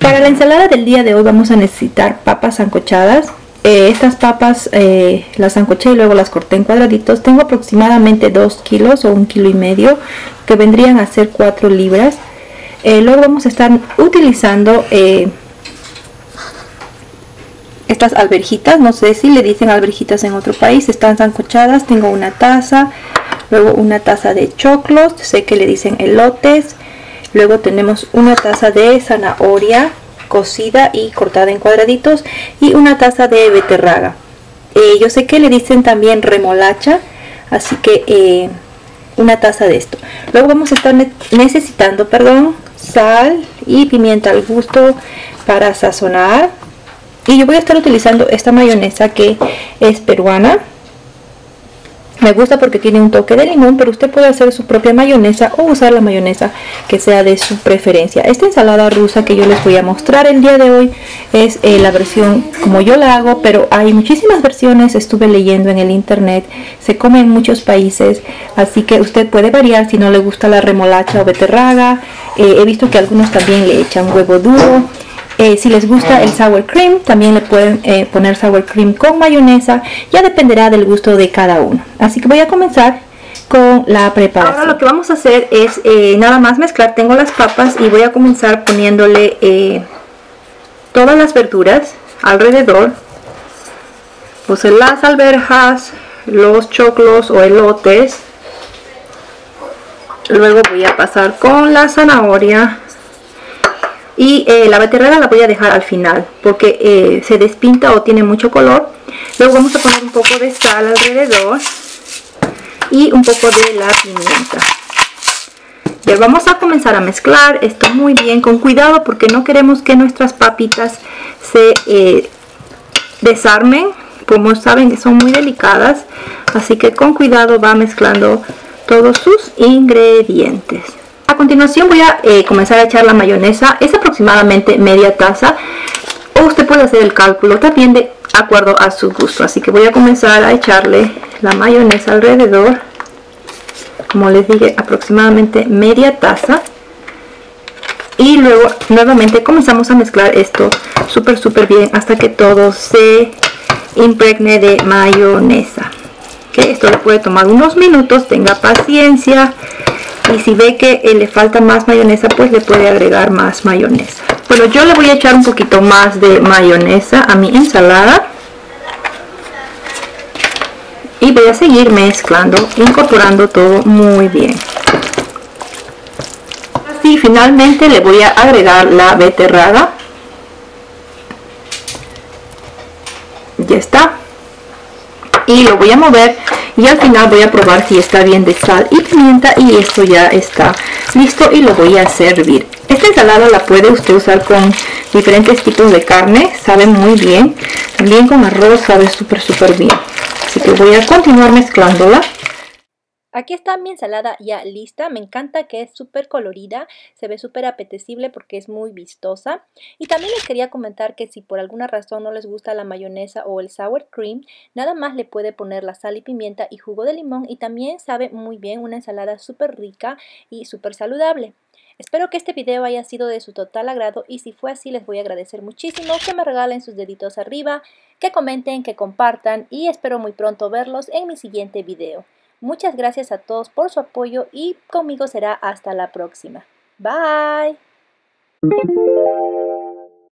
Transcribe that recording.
Para la ensalada del día de hoy vamos a necesitar papas sancochadas. Estas papas las sancoché y luego las corté en cuadraditos. Tengo aproximadamente 2 kilos o 1,5 kilos, que vendrían a ser 4 libras. Luego vamos a estar utilizando estas alverjitas, no sé si le dicen alverjitas en otro país, están sancochadas. Tengo una taza, luego una taza de choclos, sé que le dicen elotes. Luego tenemos una taza de zanahoria cocida y cortada en cuadraditos y una taza de beterraga. Yo sé que le dicen también remolacha, así que una taza de esto. Luego vamos a estar necesitando, sal y pimienta al gusto para sazonar. Y yo voy a estar utilizando esta mayonesa que es peruana. Me gusta porque tiene un toque de limón, pero usted puede hacer su propia mayonesa o usar la mayonesa que sea de su preferencia. Esta ensalada rusa que yo les voy a mostrar el día de hoy es la versión como yo la hago, pero hay muchísimas versiones, estuve leyendo en el internet, se come en muchos países, así que usted puede variar si no le gusta la remolacha o beterraga. He visto que algunos también le echan huevo duro. Si les gusta el sour cream, también le pueden poner sour cream con mayonesa. Ya dependerá del gusto de cada uno. Así que voy a comenzar con la preparación. Ahora lo que vamos a hacer es nada más mezclar. Tengo las papas y voy a comenzar poniéndole todas las verduras alrededor. Puse las alverjas, los choclos o elotes. Luego voy a pasar con la zanahoria. Y la beterraga la voy a dejar al final porque se despinta o tiene mucho color. Luego vamos a poner un poco de sal alrededor y un poco de la pimienta. Ya vamos a comenzar a mezclar esto muy bien, con cuidado porque no queremos que nuestras papitas se desarmen. Como saben, son muy delicadas, así que con cuidado va mezclando todos sus ingredientes. A continuación voy a comenzar a echar la mayonesa, es aproximadamente media taza, o usted puede hacer el cálculo también de acuerdo a su gusto. Así que voy a comenzar a echarle la mayonesa alrededor, como les dije, aproximadamente media taza. Y luego nuevamente comenzamos a mezclar esto súper bien hasta que todo se impregne de mayonesa. Que esto le puede tomar unos minutos, tenga paciencia. Y si ve que le falta más mayonesa, pues le puede agregar más mayonesa. Bueno, yo le voy a echar un poquito más de mayonesa a mi ensalada. Y voy a seguir mezclando, incorporando todo muy bien. Así finalmente le voy a agregar la beterraga. Ya está. Y lo voy a mover y al final voy a probar si está bien de sal y pimienta, y esto ya está listo y lo voy a servir. Esta ensalada la puede usted usar con diferentes tipos de carne, sabe muy bien. También con arroz sabe súper bien. Así que voy a continuar mezclándola. Aquí está mi ensalada ya lista. Me encanta que es súper colorida, se ve súper apetecible porque es muy vistosa. Y también les quería comentar que si por alguna razón no les gusta la mayonesa o el sour cream, nada más le puede poner la sal y pimienta y jugo de limón, y también sabe muy bien, una ensalada súper rica y súper saludable. Espero que este video haya sido de su total agrado, y si fue así les voy a agradecer muchísimo que me regalen sus deditos arriba, que comenten, que compartan, y espero muy pronto verlos en mi siguiente video. Muchas gracias a todos por su apoyo y conmigo será hasta la próxima. Bye.